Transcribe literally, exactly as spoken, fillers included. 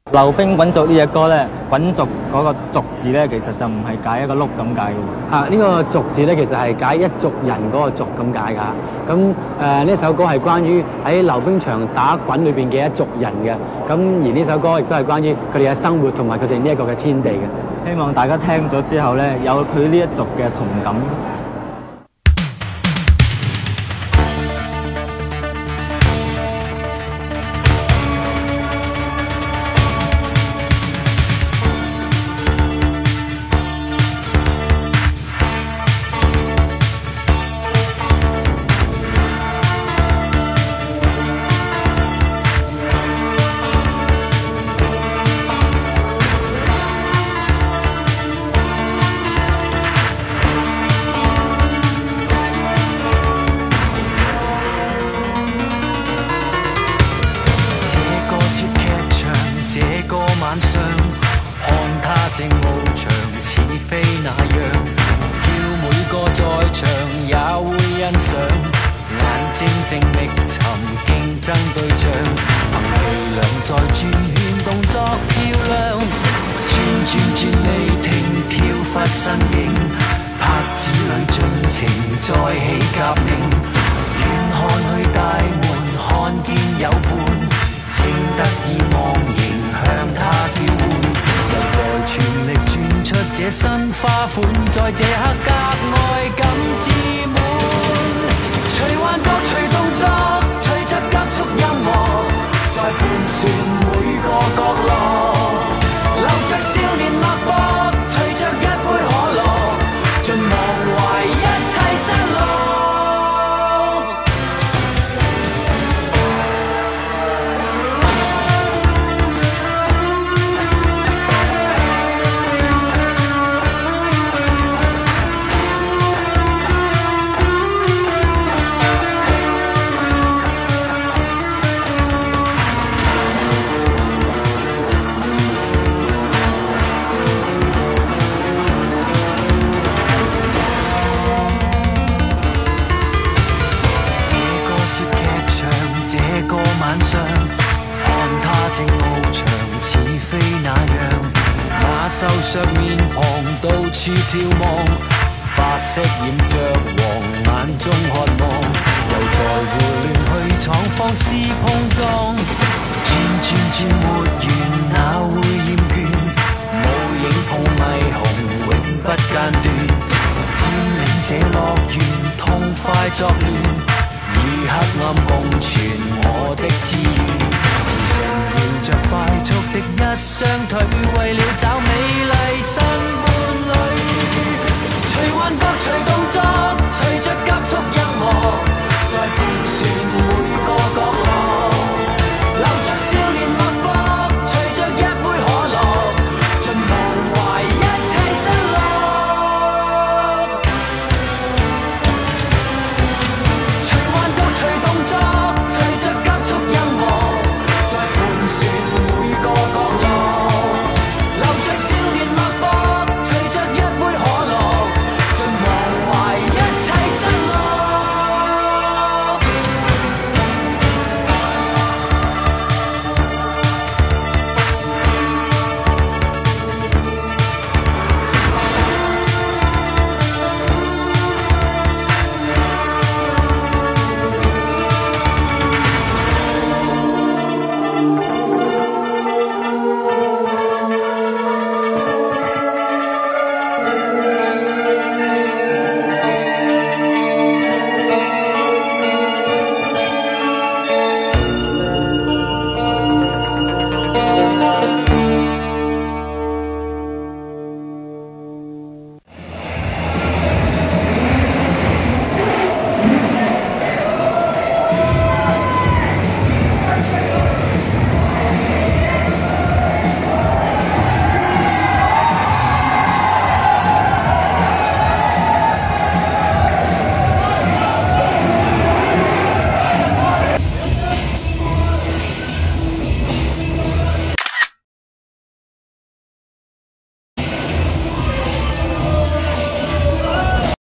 溜冰滾軸呢隻歌咧，滾軸嗰個軸字咧，其實就唔係解一個碌咁解嘅喎。 啊，呢、這個軸字咧，其實係解一族人嗰個族咁解㗎。咁誒呢首歌係關於喺溜冰場打滾裏邊嘅一族人嘅。咁而呢首歌亦都係關於佢哋嘅生活同埋佢哋呢一個嘅天地嘅。 希望大家聽咗之後咧，有佢呢一族嘅同感。 晚上看他正翱翔，似飛那樣，叫每個在場也會欣賞。眼睛正覓尋競爭對象，憑伎倆在轉圈，動作漂亮，轉轉轉離停，飄忽身影，拍子裏盡情再起革命。遠看去大門，看見有伴，正得意忘形。向他叫喚，又在全力轉出這新花款，在這刻格外感至滿。隨幻覺，隨動作，隨着急速音樂，在盤旋每個角落，流着少年脈搏，隨着一杯可樂，盡忘懷一切失落。晚上看他正翱翔，似飛那樣，那瘦削面龐到處眺望，髮色染着黃，眼中渴望，又在胡亂去闖，放肆碰撞，轉轉轉沒完，哪會厭倦？舞影碰迷虹，永不間斷，佔領這樂園，痛快作亂。